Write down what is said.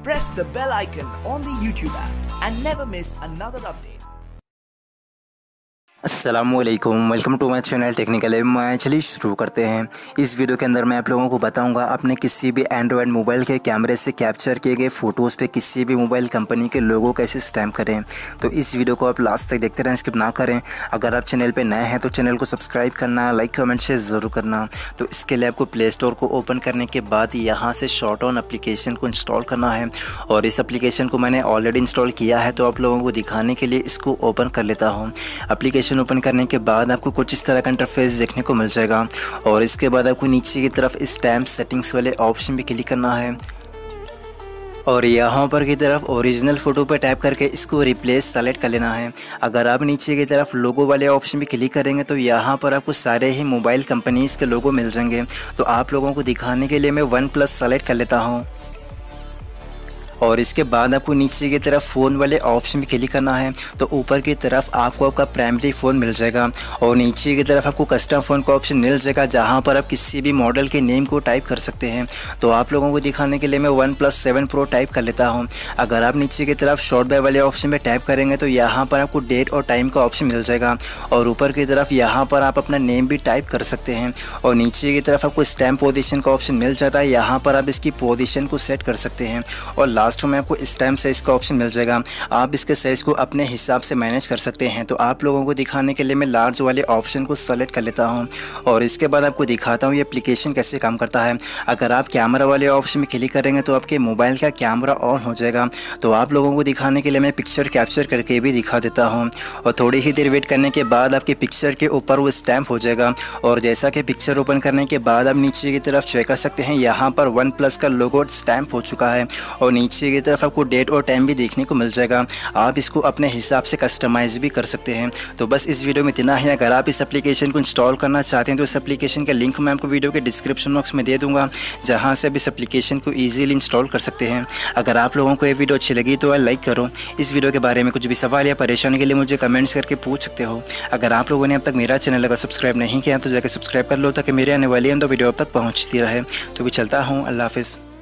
press the bell icon on the YouTube app and never miss another update. अस्सलामुअलैकुम, welcome to my channel technical मैं। चलिए शुरू करते हैं। इस वीडियो के अंदर मैं आप लोगों को बताऊंगा अपने किसी भी एंड्रॉयड मोबाइल के कैमरे से कैप्चर किए गए फ़ोटोज़ पे किसी भी मोबाइल कंपनी के लोगो कैसे स्टैम्प करें। तो इस वीडियो को आप लास्ट तक देखते रहें, स्किप ना करें। अगर आप चैनल पर नए हैं तो चैनल को सब्सक्राइब करना, लाइक कमेंट शेयर ज़रूर करना। तो इसके लिए आपको प्ले स्टोर को ओपन करने के बाद यहाँ से शॉर्ट ऑन एप्लीकेशन को इंस्टॉल करना है। और इस एप्लीकेशन को मैंने ऑलरेडी इंस्टॉल किया है, तो आप लोगों को दिखाने के लिए इसको ओपन कर लेता हूँ। एप्लीकेशन ओपन करने के बाद आपको कुछ इस तरह का इंटरफेस देखने को मिल जाएगा। और इसके बाद आपको नीचे की तरफ स्टैम्प सेटिंग्स वाले ऑप्शन पे क्लिक करना है और यहाँ पर की तरफ ओरिजिनल फ़ोटो पर टैप करके इसको रिप्लेस सेलेक्ट कर लेना है। अगर आप नीचे की तरफ लोगो वाले ऑप्शन पे क्लिक करेंगे तो यहाँ पर आपको सारे ही मोबाइल कंपनीज़ के लोगो मिल जाएंगे। तो आप लोगों को दिखाने के लिए मैं वन प्लस सेलेक्ट कर लेता हूँ और इसके बाद आपको नीचे की तरफ फ़ोन वाले ऑप्शन में क्लिक करना है। तो ऊपर की तरफ आपको आपका प्राइमरी फ़ोन मिल जाएगा और नीचे की तरफ आपको कस्टम फ़ोन का ऑप्शन मिल जाएगा, जहां पर आप किसी भी मॉडल के नेम को टाइप कर सकते हैं। तो आप लोगों को दिखाने के लिए मैं OnePlus 7 Pro टाइप कर लेता हूं। अगर आप नीचे की तरफ शॉर्ट बाय वाले ऑप्शन में टाइप करेंगे तो यहाँ पर आपको डेट और टाइम का ऑप्शन मिल जाएगा और ऊपर की तरफ यहाँ पर आप अपना नेम भी टाइप कर सकते हैं। और नीचे की तरफ आपको स्टैम्प पोजीशन का ऑप्शन मिल जाता है, यहाँ पर आप इसकी पोजीशन को सेट कर सकते हैं। और लास्ट में आपको स्टैम्प साइज़ का ऑप्शन मिल जाएगा, आप इसके साइज़ को अपने हिसाब से मैनेज कर सकते हैं। तो आप लोगों को दिखाने के लिए मैं लार्ज वाले ऑप्शन को सेलेक्ट कर लेता हूं और इसके बाद आपको दिखाता हूं ये एप्लीकेशन कैसे काम करता है। अगर आप कैमरा वाले ऑप्शन में क्लिक करेंगे तो आपके मोबाइल का कैमरा ऑन हो जाएगा। तो आप लोगों को दिखाने के लिए मैं पिक्चर कैप्चर करके भी दिखा देता हूँ और थोड़ी ही देर वेट करने के बाद आपके पिक्चर के ऊपर वो स्टैम्प हो जाएगा। और जैसा कि पिक्चर ओपन करने के बाद आप नीचे की तरफ चेक कर सकते हैं, यहाँ पर OnePlus का लोगो स्टैम्प हो चुका है और नीचे की तरफ आपको डेट और टाइम भी देखने को मिल जाएगा। आप इसको अपने हिसाब से कस्टमाइज़ भी कर सकते हैं। तो बस इस वीडियो में इतना ही। अगर आप इस एप्लीकेशन को इंस्टॉल करना चाहते हैं तो इस एप्लीकेशन का लिंक मैं आपको वीडियो के डिस्क्रिप्शन बॉक्स में दे दूंगा, जहां से आप इस एप्लीकेशन को ईजिली इंस्टॉल कर सकते हैं। अगर आप लोगों को ये वीडियो अच्छी लगी तो लाइक करो। इस वीडियो के बारे में कुछ भी सवाल या परेशानी के लिए मुझे कमेंट्स करके पूछ सकते हो। अगर आप लोगों ने अब तक मेरा चैनल अगर सब्सक्राइब नहीं किया तो जाकर सब्सक्राइब कर लो, ताकि मेरे आने वाली वीडियो अब तक पहुँचती रहे। तो भी चलता हूँ, अल्लाह हाफिज़।